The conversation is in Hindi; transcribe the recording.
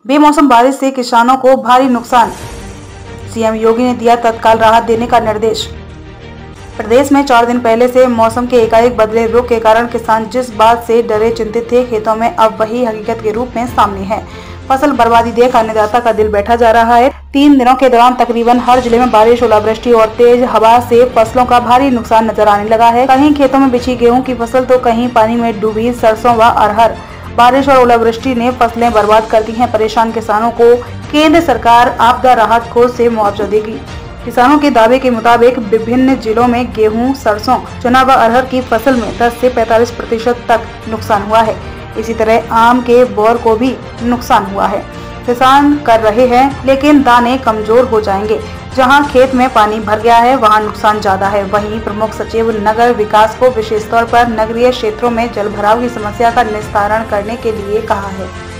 बेमौसम बारिश से किसानों को भारी नुकसान, सीएम योगी ने दिया तत्काल राहत देने का निर्देश। प्रदेश में 4 दिन पहले से मौसम के एकाएक बदले रुख के कारण किसान जिस बात से डरे चिंतित थे, खेतों में अब वही हकीकत के रूप में सामने है। फसल बर्बादी देख अन्नदाता का दिल बैठा जा रहा है। 3 दिनों के दौरान तकरीबन हर जिले में बारिश, ओलावृष्टि और तेज हवा से फसलों का भारी नुकसान नजर आने लगा है। कहीं खेतों में बिछी गेहूं की फसल तो कहीं पानी में डूबी सरसों व अरहर। बारिश और ओलावृष्टि ने फसलें बर्बाद कर दी हैं। परेशान किसानों को केंद्र सरकार आपदा राहत कोष से मुआवजा देगी। किसानों के दावे के मुताबिक विभिन्न जिलों में गेहूं, सरसों, चना व अरहर की फसल में 10 से 45% तक नुकसान हुआ है। इसी तरह आम के बोर को भी नुकसान हुआ है। किसान कर रहे हैं, लेकिन दाने कमजोर हो जाएंगे। जहां खेत में पानी भर गया है वहां नुकसान ज्यादा है। वहीं प्रमुख सचिव नगर विकास को विशेष तौर पर नगरीय क्षेत्रों में जल भराव की समस्या का निस्तारण करने के लिए कहा है।